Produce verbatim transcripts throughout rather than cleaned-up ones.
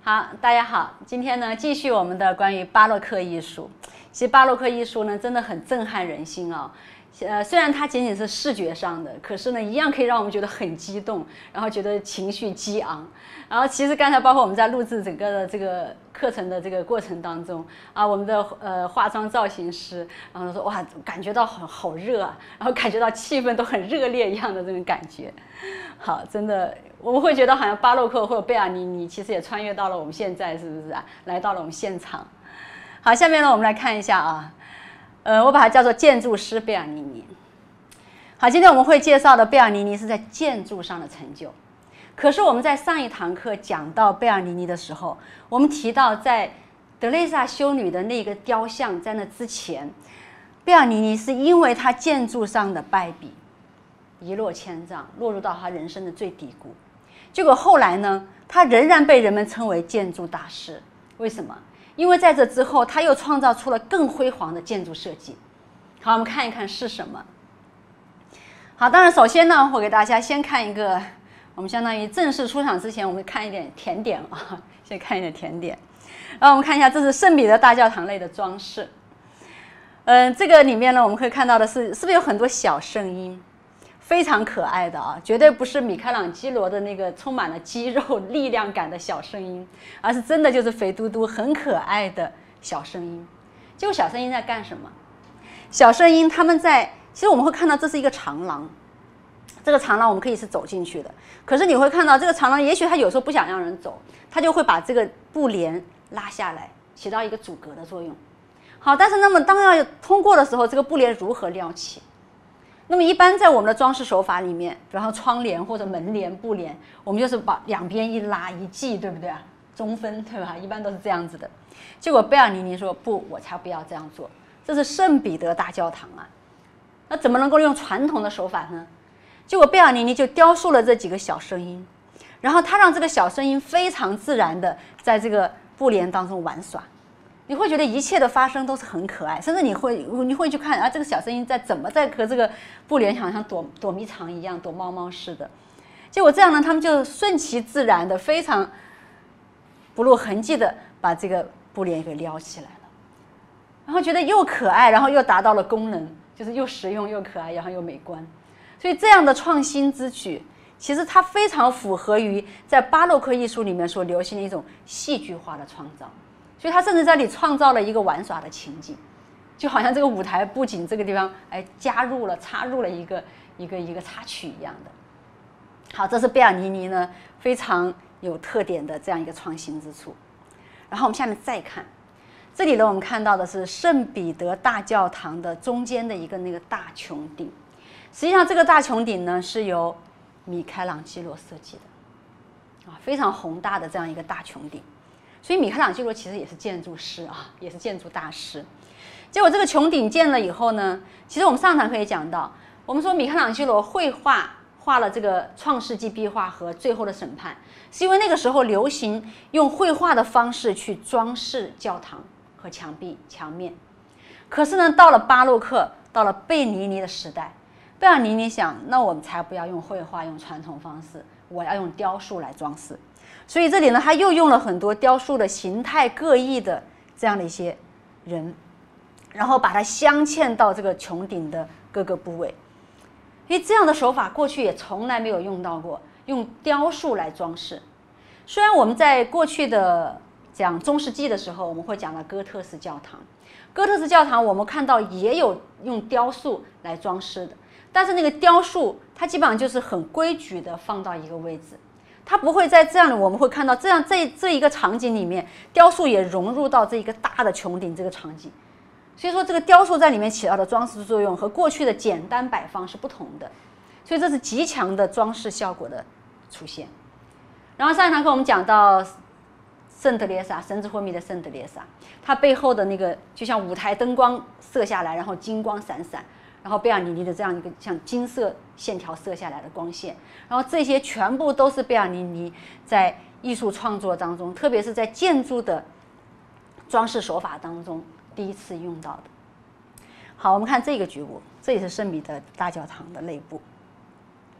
好，大家好，今天呢继续我们的关于巴洛克艺术。其实巴洛克艺术呢真的很震撼人心啊、哦。呃，虽然它仅仅是视觉上的，可是呢一样可以让我们觉得很激动，然后觉得情绪激昂。然后其实刚才包括我们在录制整个的这个课程的这个过程当中啊，我们的呃化妆造型师，然后说哇，感觉到好好热啊，然后感觉到气氛都很热烈一样的这种感觉。好，真的。我们会觉得好像巴洛克或者贝尔尼尼其实也穿越到了我们现在，是不是啊？来到了我们现场。好，下面呢我们来看一下啊，呃，我把它叫做建筑师贝尔尼尼。好，今天我们会介绍的贝尔尼尼是在建筑上的成就。可是我们在上一堂课讲到贝尔尼尼的时候，我们提到在德蕾莎修女的那个雕像在那之前，贝尔尼尼是因为他建筑上的败笔一落千丈，落入到他人生的最低谷。结果后来呢，他仍然被人们称为建筑大师。为什么？因为在这之后，他又创造出了更辉煌的建筑设计。好，我们看一看是什么。好，当然首先呢，我给大家先看一个，我们相当于正式出场之前，我们看一点甜点啊，先看一点甜点。然后我们看一下，这是圣彼得大教堂类的装饰。嗯，这个里面呢，我们可以看到的是，是不是有很多小声音？非常可爱的啊，绝对不是米开朗基罗的那个充满了肌肉力量感的小声音，而是真的就是肥嘟嘟很可爱的小声音。结果小声音在干什么？小声音他们在，其实我们会看到这是一个长廊，这个长廊我们可以是走进去的，可是你会看到这个长廊，也许他有时候不想让人走，他就会把这个布帘拉下来，起到一个阻隔的作用。好，但是那么当要通过的时候，这个布帘如何撩起？那么一般在我们的装饰手法里面，比方说窗帘或者门帘、布帘，我们就是把两边一拉一系，对不对啊？中分，对吧？一般都是这样子的。结果贝尔尼尼说不，我才不要这样做，这是圣彼得大教堂啊，那怎么能够用传统的手法呢？结果贝尔尼尼就雕塑了这几个小声音，然后他让这个小声音非常自然的在这个布帘当中玩耍。你会觉得一切的发生都是很可爱，甚至你会你会去看啊，这个小声音在怎么在和这个布帘好像躲躲迷藏一样，躲猫猫似的。结果这样呢，他们就顺其自然的，非常不露痕迹的把这个布帘给撩起来了，然后觉得又可爱，然后又达到了功能，就是又实用又可爱，然后又美观。所以这样的创新之举，其实它非常符合于在巴洛克艺术里面所流行的一种戏剧化的创造。所以他甚至在这里创造了一个玩耍的情景，就好像这个舞台布景这个地方哎加入了插入了一个一个一个插曲一样的。好，这是贝尔尼尼呢非常有特点的这样一个创新之处。然后我们下面再看，这里呢我们看到的是圣彼得大教堂的中间的一个那个大穹顶。实际上这个大穹顶呢是由米开朗基罗设计的，啊，非常宏大的这样一个大穹顶。所以米开朗基罗其实也是建筑师啊，也是建筑大师。结果这个穹顶建了以后呢，其实我们上堂可以讲到，我们说米开朗基罗绘画画了这个《创世纪》壁画和《最后的审判》，是因为那个时候流行用绘画的方式去装饰教堂和墙壁墙面。可是呢，到了巴洛克，到了贝尼尼的时代，贝尔尼尼想，那我们才不要用绘画，用传统方式，我要用雕塑来装饰。所以这里呢，他又用了很多雕塑的形态各异的这样的一些人，然后把它镶嵌到这个穹顶的各个部位。因为这样的手法过去也从来没有用到过，用雕塑来装饰。虽然我们在过去的讲中世纪的时候，我们会讲到哥特式教堂，哥特式教堂我们看到也有用雕塑来装饰的，但是那个雕塑它基本上就是很规矩的放到一个位置。它不会在这样的，我们会看到这样这这一个场景里面，雕塑也融入到这一个大的穹顶这个场景，所以说这个雕塑在里面起到的装饰作用和过去的简单摆放是不同的，所以这是极强的装饰效果的出现。然后上一堂课我们讲到圣德蕾莎，神之昏迷的圣德蕾莎，它背后的那个就像舞台灯光射下来，然后金光闪闪。然后贝尔尼尼的这样一个像金色线条射下来的光线，然后这些全部都是贝尔尼尼在艺术创作当中，特别是在建筑的装饰手法当中第一次用到的。好，我们看这个局部，这也是圣彼得大教堂的内部。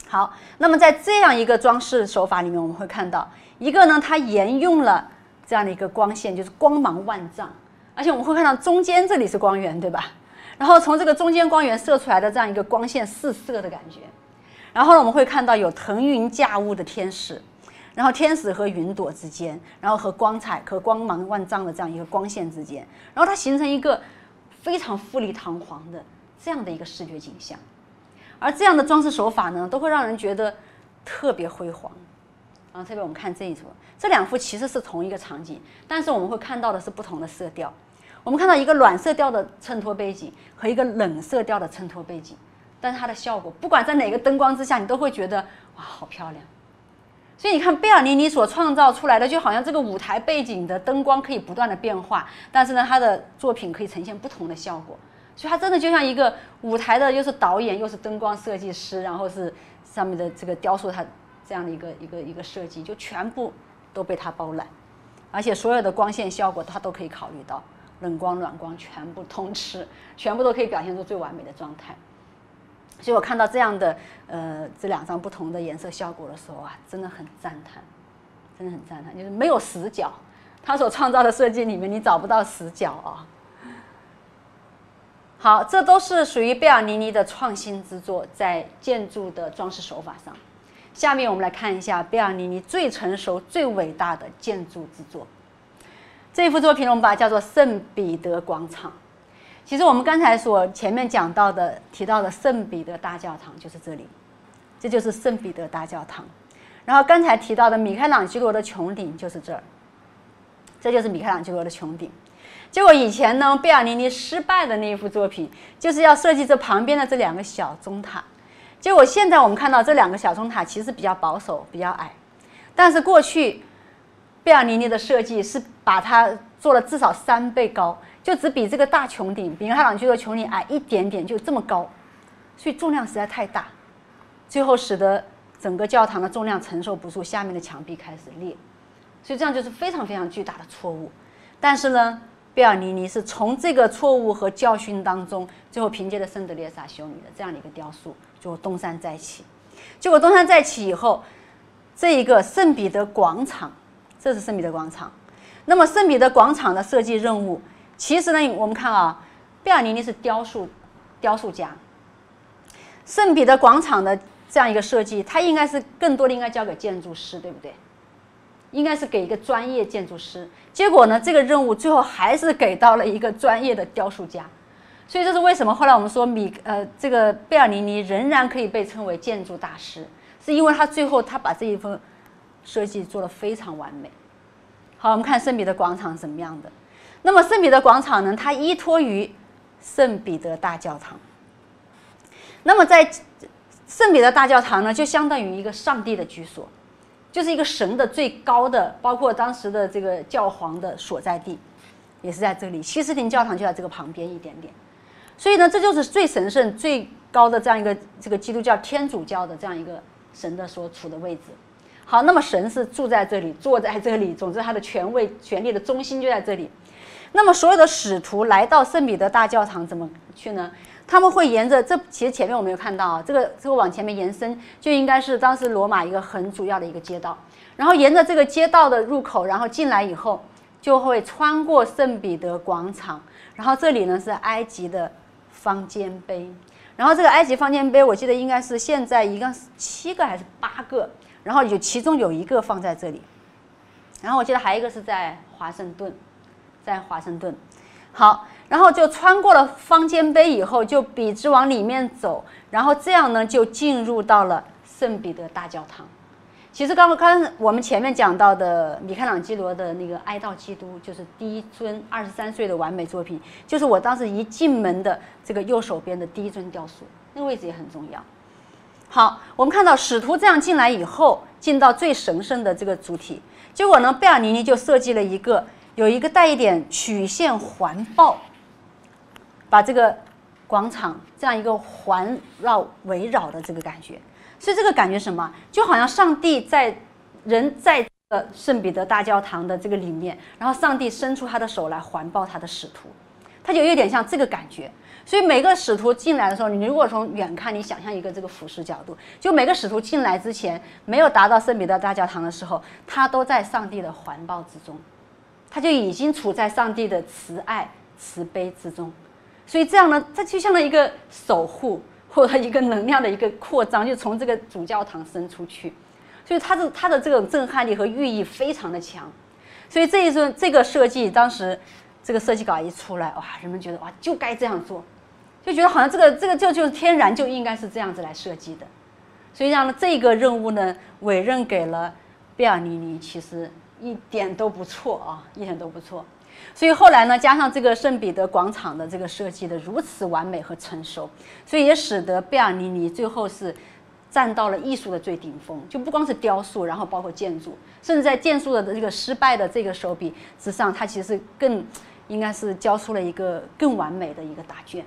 好，那么在这样一个装饰手法里面，我们会看到一个呢，它沿用了这样的一个光线，就是光芒万丈，而且我们会看到中间这里是光源，对吧？然后从这个中间光源射出来的这样一个光线四射的感觉，然后呢，我们会看到有腾云驾雾的天使，然后天使和云朵之间，然后和光彩和光芒万丈的这样一个光线之间，然后它形成一个非常富丽堂皇的这样的一个视觉景象。而这样的装饰手法呢，都会让人觉得特别辉煌。然后特别我们看这一幅，这两幅其实是同一个场景，但是我们会看到的是不同的色调。我们看到一个暖色调的衬托背景和一个冷色调的衬托背景，但是它的效果，不管在哪个灯光之下，你都会觉得哇，好漂亮。所以你看贝尔尼尼所创造出来的，就好像这个舞台背景的灯光可以不断的变化，但是呢，他的作品可以呈现不同的效果。所以他真的就像一个舞台的，又是导演，又是灯光设计师，然后是上面的这个雕塑，他这样的一个一个一个设计，就全部都被他包揽，而且所有的光线效果他都可以考虑到，冷光、暖光全部通吃，全部都可以表现出最完美的状态。所以我看到这样的呃这两张不同的颜色效果的时候啊，真的很赞叹，真的很赞叹，就是没有死角，他所创造的设计里面你找不到死角啊。好，这都是属于贝尔尼尼的创新之作，在建筑的装饰手法上。下面我们来看一下贝尔尼尼最成熟、最伟大的建筑之作。这一幅作品我们把它叫做圣彼得广场。其实我们刚才所前面讲到的、提到的圣彼得大教堂就是这里，这就是圣彼得大教堂。然后刚才提到的米开朗基罗的穹顶就是这儿，这就是米开朗基罗的穹顶。结果以前呢，贝尔尼尼失败的那一幅作品，就是要设计这旁边的这两个小钟塔。结果现在我们看到这两个小钟塔其实比较保守、比较矮，但是过去贝尔尼尼的设计是把它做了至少三倍高，就只比这个大穹顶，比米开朗基罗穹顶矮一点点，就这么高，所以重量实在太大，最后使得整个教堂的重量承受不住，下面的墙壁开始裂，所以这样就是非常非常巨大的错误。但是呢，贝尔尼尼是从这个错误和教训当中，最后凭借着圣德列萨修女的这样的一个雕塑，最后东山再起。结果东山再起以后，这一个圣彼得广场，这是圣彼得广场。那么圣彼得广场的设计任务，其实呢，我们看啊，贝尔尼尼是雕塑雕塑家，圣彼得广场的这样一个设计，它应该是更多的应该交给建筑师，对不对？应该是给一个专业建筑师，结果呢，这个任务最后还是给到了一个专业的雕塑家，所以这是为什么后来我们说米呃这个贝尔尼尼仍然可以被称为建筑大师，是因为他最后他把这一份设计做得非常完美。好，我们看圣彼得广场怎么样的。那么圣彼得广场呢，它依托于圣彼得大教堂。那么在圣彼得大教堂呢，就相当于一个上帝的居所。就是一个神的最高的，包括当时的这个教皇的所在地，也是在这里。西斯廷教堂就在这个旁边一点点，所以呢，这就是最神圣、最高的这样一个这个基督教天主教的这样一个神的所处的位置。好，那么神是住在这里，坐在这里，总之他的权位、权力的中心就在这里。那么所有的使徒来到圣彼得大教堂怎么去呢？他们会沿着这，其实前面我们有看到啊，这个这个往前面延伸，就应该是当时罗马一个很主要的一个街道。然后沿着这个街道的入口，然后进来以后，就会穿过圣彼得广场。然后这里呢是埃及的方尖碑，然后这个埃及方尖碑，我记得应该是现在一共七个还是八个，然后有其中有一个放在这里，然后我记得还有一个是在华盛顿，在华盛顿。好，然后就穿过了方尖碑以后，就笔直往里面走，然后这样呢就进入到了圣彼得大教堂。其实刚刚我们前面讲到的米开朗基罗的那个哀悼基督，就是第一尊二十三岁的完美作品，就是我当时一进门的这个右手边的第一尊雕塑，那个位置也很重要。好，我们看到使徒这样进来以后，进到最神圣的这个主体，结果呢，贝尔尼尼就设计了一个。有一个带一点曲线环抱，把这个广场这样一个环绕围绕的这个感觉，所以这个感觉什么？就好像上帝在人在这个圣彼得大教堂的这个里面，然后上帝伸出他的手来环抱他的使徒，他就有点像这个感觉。 所以每个使徒进来的时候，你如果从远看，你想象一个这个俯视角度，就每个使徒进来之前，没有达到圣彼得大教堂的时候，他都在上帝的环抱之中，他就已经处在上帝的慈爱慈悲之中。所以这样呢，这就像一个守护或者一个能量的一个扩张，就从这个主教堂伸出去。所以它的它的这种震撼力和寓意非常的强。所以这一次这个设计，当时这个设计稿一出来，哇，人们觉得哇就该这样做。就觉得好像这个这个就就是天然就应该是这样子来设计的，所以让这个任务呢委任给了贝尔尼尼，其实一点都不错啊，一点都不错。所以后来呢，加上这个圣彼得广场的这个设计的如此完美和成熟，所以也使得贝尔尼尼最后是站到了艺术的最顶峰，就不光是雕塑，然后包括建筑，甚至在建筑的这个失败的这个手笔之上，它其实更应该是交出了一个更完美的一个答卷。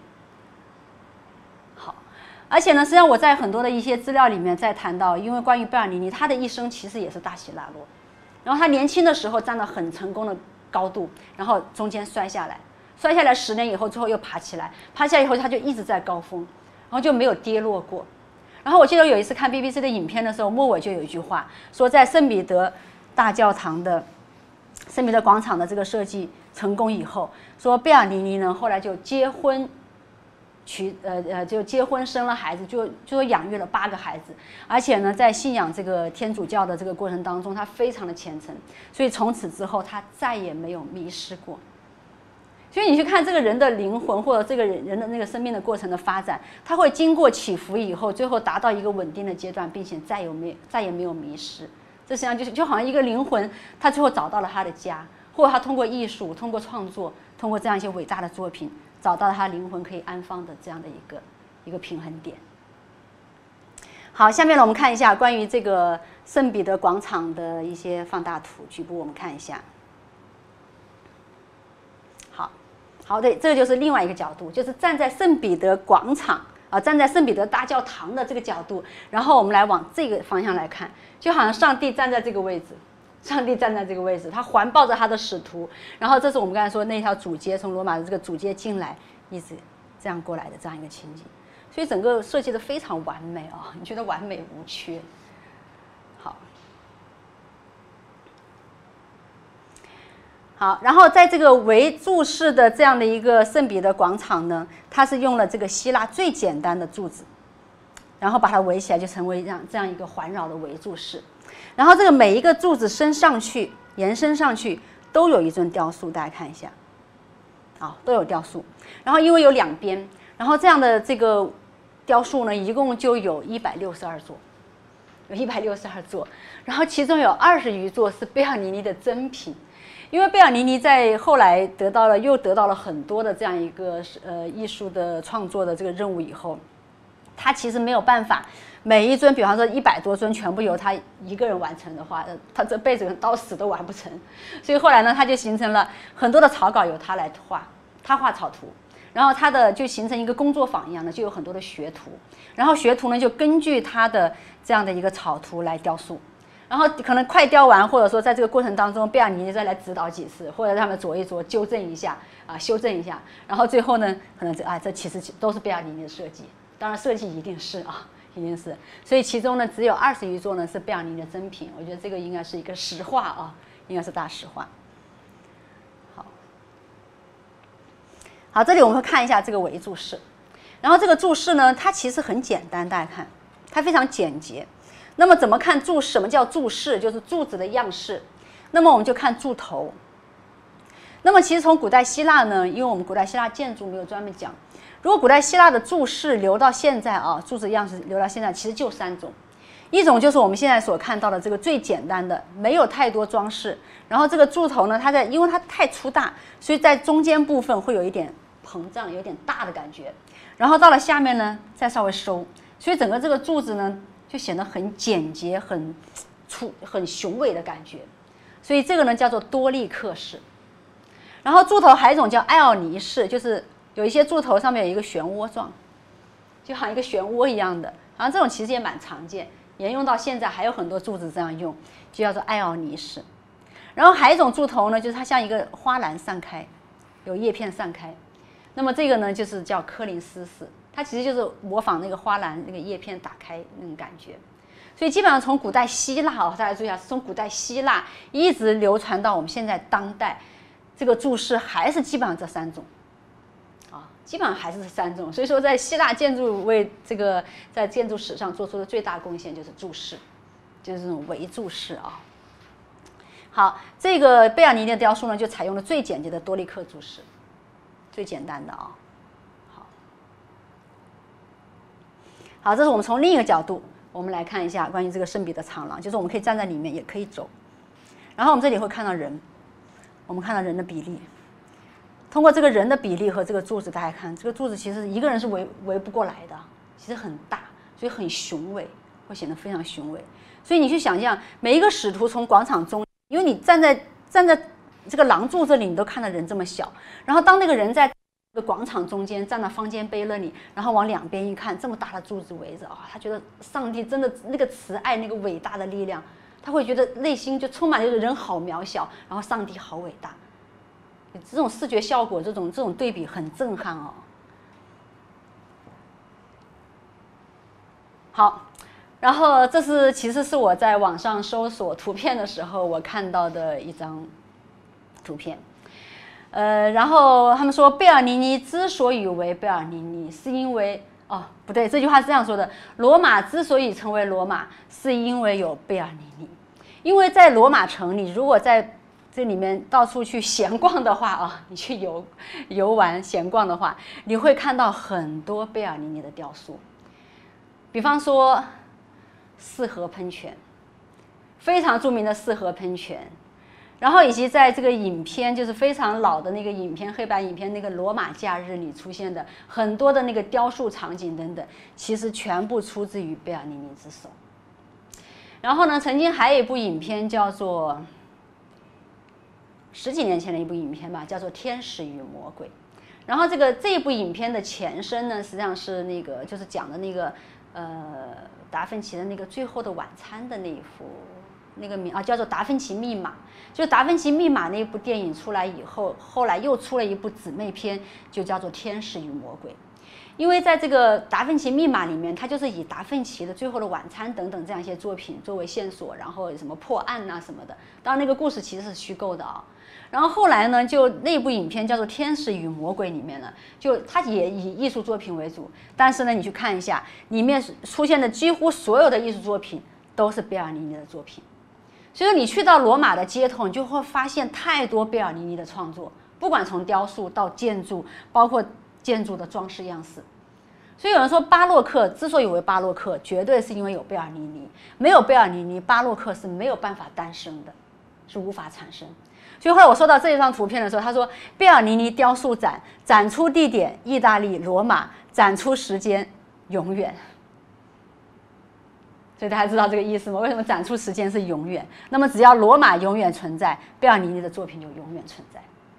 而且呢，实际上我在很多的一些资料里面在谈到，因为关于贝尔尼尼，他的一生其实也是大起大落。然后他年轻的时候站到很成功的高度，然后中间摔下来，摔下来十年以后，之后又爬起来，爬起来以后他就一直在高峰，然后就没有跌落过。然后我记得有一次看 B B C 的影片的时候，末尾就有一句话说，在圣彼得大教堂的圣彼得广场的这个设计成功以后，说贝尔尼尼呢后来就结婚。娶呃呃就结婚生了孩子，就就养育了八个孩子，而且呢，在信仰这个天主教的这个过程当中，他非常的虔诚，所以从此之后他再也没有迷失过。所以你去看这个人的灵魂或者这个人人的那个生命的过程的发展，他会经过起伏以后，最后达到一个稳定的阶段，并且再有没再也没有迷失。这实际上就是就好像一个灵魂，他最后找到了他的家，或者他通过艺术、通过创作、通过这样一些伟大的作品。找到了他灵魂可以安放的这样的一个一个平衡点。好，下面呢我们看一下关于这个圣彼得广场的一些放大图，局部我们看一下。好，好，对，这个就是另外一个角度，就是站在圣彼得广场啊，站在圣彼得大教堂的这个角度，然后我们来往这个方向来看，就好像上帝站在这个位置。上帝站在这个位置，他环抱着他的使徒，然后这是我们刚才说那条主街，从罗马的这个主街进来，一直这样过来的这样一个情景，所以整个设计的非常完美啊，你觉得完美无缺。好，好，然后在这个围柱式的这样的一个圣彼得广场呢，它是用了这个希腊最简单的柱子，然后把它围起来，就成为这样这样一个环绕的围柱式。然后这个每一个柱子升上去、延伸上去，都有一尊雕塑，大家看一下，啊，都有雕塑。然后因为有两边，然后这样的这个雕塑呢，一共就有一百六十二座，有一百六十二座。然后其中有二十余座是贝尔尼尼的真品，因为贝尔尼尼在后来得到了又得到了很多的这样一个呃艺术的创作的这个任务以后，他其实没有办法。每一尊，比方说一百多尊，全部由他一个人完成的话，他这辈子到死都完不成。所以后来呢，他就形成了很多的草稿由他来画，他画草图，然后他的就形成一个工作坊一样的，就有很多的学徒，然后学徒呢就根据他的这样的一个草图来雕塑，然后可能快雕完，或者说在这个过程当中，贝尔尼尼再来指导几次，或者让他们琢一琢、纠正一下啊、修正一下，然后最后呢，可能这啊这其实都是贝尔尼尼的设计，当然设计一定是啊。一定是，所以其中呢只有二十余座呢是贝尔尼尼的真品，我觉得这个应该是一个实话啊，应该是大实话。好，好，这里我们会看一下这个围柱式，然后这个柱式呢，它其实很简单，大家看，它非常简洁。那么怎么看柱？什么叫柱式？就是柱子的样式。那么我们就看柱头。那么其实从古代希腊呢，因为我们古代希腊建筑没有专门讲。如果古代希腊的柱式留到现在啊，柱子样式留到现在，其实就三种，一种就是我们现在所看到的这个最简单的，没有太多装饰，然后这个柱头呢，它在因为它太粗大，所以在中间部分会有一点膨胀，有点大的感觉，然后到了下面呢再稍微收，所以整个这个柱子呢就显得很简洁、很粗、很雄伟的感觉，所以这个呢叫做多利克式。然后柱头还有一种叫埃奥尼式，就是有一些柱头上面有一个漩涡状，就好像一个漩涡一样的，好像这种其实也蛮常见，沿用到现在还有很多柱子这样用，就叫做埃奥尼式。然后还有一种柱头呢，就是它像一个花篮散开，有叶片散开， 那么这个呢，就是叫柯林斯式，它其实就是模仿那个花篮那个叶片打开那种感觉。所以基本上从古代希腊啊，大家注意一下，从古代希腊一直流传到我们现在当代，这个注释还是基本上这三种，啊，基本上还是这三种。所以说，在希腊建筑为这个在建筑史上做出的最大贡献就是注释，就是这种围注释啊。好，这个贝尔尼尼的雕塑呢，就采用了最简洁的多利克注释。最简单的啊，好，好，这是我们从另一个角度，我们来看一下关于这个圣彼得长廊，就是我们可以站在里面，也可以走。然后我们这里会看到人，我们看到人的比例。通过这个人的比例和这个柱子，大家看，这个柱子其实一个人是围围不过来的，其实很大，所以很雄伟，会显得非常雄伟。所以你去想象，每一个使徒从广场中，因为你站在站在这个廊柱这里，你都看到人这么小，然后当那个人在这个广场中间站到方尖碑那里，然后往两边一看，这么大的柱子围着啊，他觉得上帝真的那个慈爱，那个伟大的力量，他会觉得内心就充满了人好渺小，然后上帝好伟大。这种视觉效果，这种这种对比很震撼哦。好。然后这是其实是我在网上搜索图片的时候我看到的一张图片，呃，然后他们说贝尔尼尼之所以为贝尔尼尼，是因为哦不对，这句话是这样说的：罗马之所以成为罗马，是因为有贝尔尼尼。因为在罗马城里，如果在这里面到处去闲逛的话啊，你去游游玩闲逛的话，你会看到很多贝尔尼尼的雕塑，比方说。四合喷泉，非常著名的四合喷泉，然后以及在这个影片，就是非常老的那个影片，黑白影片那个《罗马假日》里出现的很多的那个雕塑场景等等，其实全部出自于贝尔尼尼之手。然后呢，曾经还有一部影片叫做十几年前的一部影片吧，叫做《天使与魔鬼》。然后这个这一部影片的前身呢，实际上是那个就是讲的那个呃。达芬奇的那个《最后的晚餐》的那一幅，那个名啊叫做《达芬奇密码》。就《达芬奇密码》那部电影出来以后，后来又出了一部姊妹篇，就叫做《天使与魔鬼》。因为在这个《达芬奇密码》里面，它就是以达芬奇的《最后的晚餐》等等这样一些作品作为线索，然后什么破案啊什么的。当然，那个故事其实是虚构的啊。然后后来呢，就那部影片叫做《天使与魔鬼》里面呢，就它也以艺术作品为主，但是呢，你去看一下，里面出现的几乎所有的艺术作品都是贝尔尼尼的作品。所以说，你去到罗马的街头，你就会发现太多贝尔尼尼的创作，不管从雕塑到建筑，包括建筑的装饰样式。所以有人说，巴洛克之所以为巴洛克，绝对是因为有贝尔尼尼，没有贝尔尼尼，巴洛克是没有办法诞生的，是无法产生。所以后来我收到这一张图片的时候，他说贝尔尼尼雕塑展展出地点意大利罗马，展出时间永远。所以大家知道这个意思吗？为什么展出时间是永远？那么只要罗马永远存在，贝尔尼尼的作品就永远存在。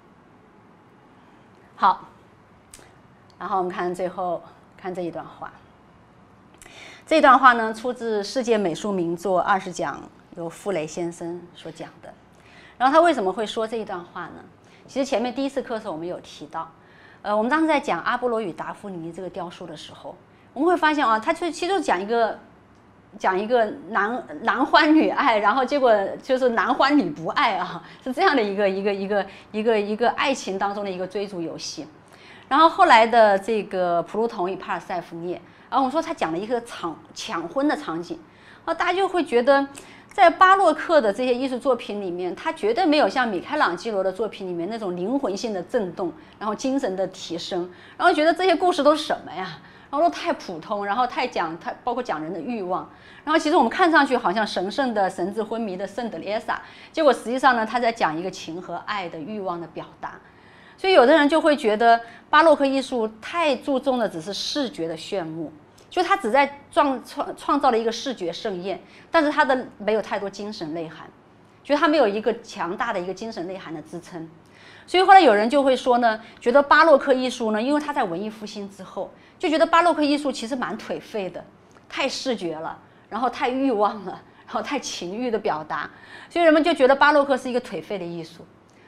好，然后我们看最后看这一段话。这段话呢，出自世界美术名作二十讲，由傅雷先生所讲的。然后他为什么会说这一段话呢？其实前面第一次课的时候我们有提到，呃，我们当时在讲阿波罗与达芙妮这个雕塑的时候，我们会发现啊，他就其实就讲一个讲一个男男欢女爱，然后结果就是男欢女不爱啊，是这样的一个一个一个一个一个爱情当中的一个追逐游戏。然后后来的这个普鲁同与帕尔塞福涅，然后我们说他讲了一个抢抢婚的场景，啊，大家就会觉得。在巴洛克的这些艺术作品里面，它绝对没有像米开朗基罗的作品里面那种灵魂性的震动，然后精神的提升，然后觉得这些故事都是什么呀？然后都太普通，然后太讲太包括讲人的欲望，然后其实我们看上去好像神圣的神志昏迷的圣德烈莎，结果实际上呢，他在讲一个情和爱的欲望的表达。所以有的人就会觉得巴洛克艺术太注重的只是视觉的炫目。就他只在创创创造了一个视觉盛宴，但是他的没有太多精神内涵，觉得他没有一个强大的一个精神内涵的支撑。所以后来有人就会说呢，觉得巴洛克艺术呢，因为他在文艺复兴之后，就觉得巴洛克艺术其实蛮颓废的，太视觉了，然后太欲望了，然后太情欲的表达，所以人们就觉得巴洛克是一个颓废的艺术。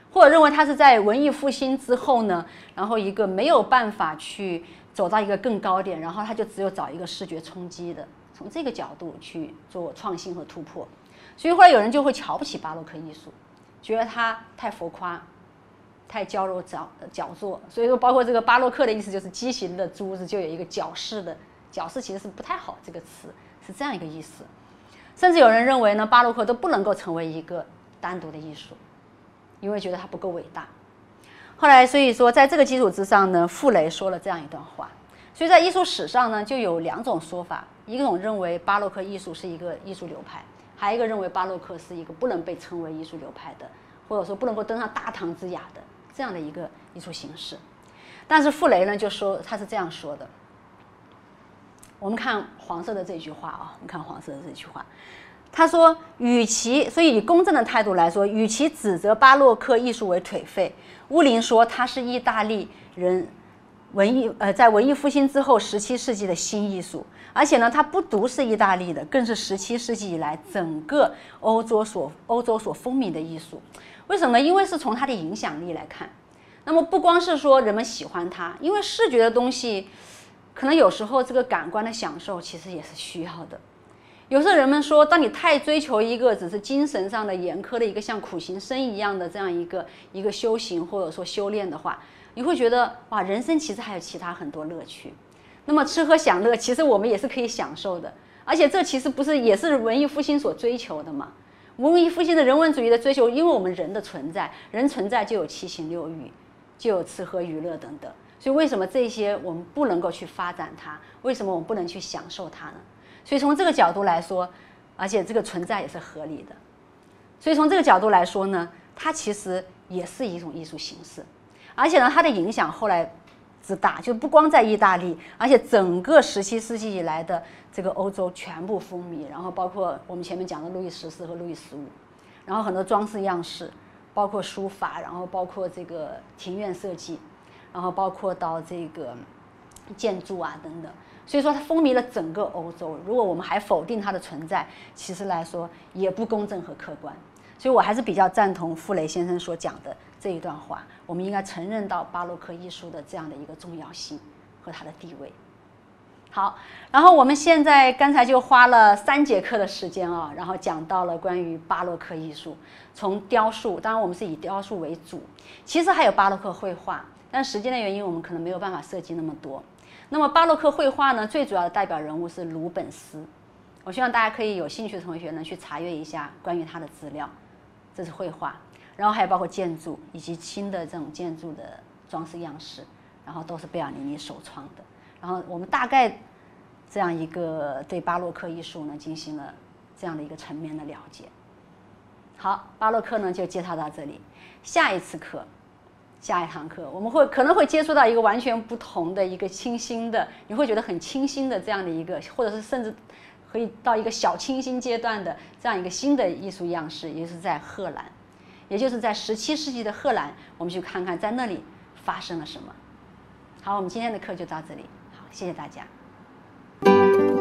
或者认为它是在文艺复兴之后呢，然后一个没有办法去走到一个更高点，然后它就只有找一个视觉冲击的，从这个角度去做创新和突破。所以后来有人就会瞧不起巴洛克艺术，觉得它太浮夸，太娇柔矫矫作。所以说，包括这个巴洛克的意思就是畸形的珠子，就有一个矫饰的，矫饰其实是不太好，这个词是这样一个意思。甚至有人认为呢，巴洛克都不能够成为一个单独的艺术，因为觉得它不够伟大。后来，所以说在这个基础之上呢，傅雷说了这样一段话。所以在艺术史上呢，就有两种说法：一种认为巴洛克艺术是一个艺术流派，还有一个认为巴洛克是一个不能被称为艺术流派的，或者说不能够登上大唐之雅的这样的一个艺术形式。但是傅雷呢，就说他是这样说的。我们看黄色的这句话啊，我们看黄色的这句话，他说，与其所以以公正的态度来说，与其指责巴洛克艺术为颓废，乌林说它是意大利人文艺呃在文艺复兴之后十七世纪的新艺术，而且呢，它不独是意大利的，更是十七世纪以来整个欧洲所欧洲所风靡的艺术。为什么呢？因为是从它的影响力来看。那么不光是说人们喜欢它，因为视觉的东西，可能有时候这个感官的享受其实也是需要的。有时候人们说，当你太追求一个只是精神上的严苛的一个像苦行僧一样的这样一个一个修行或者说修炼的话，你会觉得哇，人生其实还有其他很多乐趣。那么吃喝享乐，其实我们也是可以享受的，而且这其实不是也是文艺复兴所追求的吗？文艺复兴的人文主义的追求，因为我们人的存在，人存在就有七情六欲，就有吃喝娱乐等等。所以为什么这些我们不能够去发展它？为什么我们不能去享受它呢？所以从这个角度来说，而且这个存在也是合理的。所以从这个角度来说呢，它其实也是一种艺术形式，而且呢，它的影响后来之大，就不光在意大利，而且整个十七世纪以来的这个欧洲全部风靡，然后包括我们前面讲的路易十四和路易十五，然后很多装饰样式，包括书法，然后包括这个庭院设计，然后包括到这个建筑啊等等。所以说它风靡了整个欧洲，如果我们还否定它的存在，其实来说也不公正和客观。所以我还是比较赞同傅雷先生所讲的这一段话，我们应该承认到巴洛克艺术的这样的一个重要性和它的地位。好，然后我们现在刚才就花了三节课的时间啊，然后讲到了关于巴洛克艺术，从雕塑，当然我们是以雕塑为主，其实还有巴洛克绘画，但时间的原因我们可能没有办法涉及那么多。那么巴洛克绘画呢，最主要的代表人物是鲁本斯，我希望大家可以有兴趣的同学呢去查阅一下关于他的资料，这是绘画，然后还有包括建筑以及新的这种建筑的装饰样式，然后都是贝尔尼尼首创的。然后我们大概这样一个对巴洛克艺术呢进行了这样的一个层面的了解。好，巴洛克呢就介绍到这里，下一次课。下一堂课我们会可能会接触到一个完全不同的一个清新的，你会觉得很清新的这样的一个，或者是甚至可以到一个小清新阶段的这样一个新的艺术样式，也就是在荷兰，也就是在十七世纪的荷兰，我们去看看在那里发生了什么。好，我们今天的课就到这里，好，谢谢大家。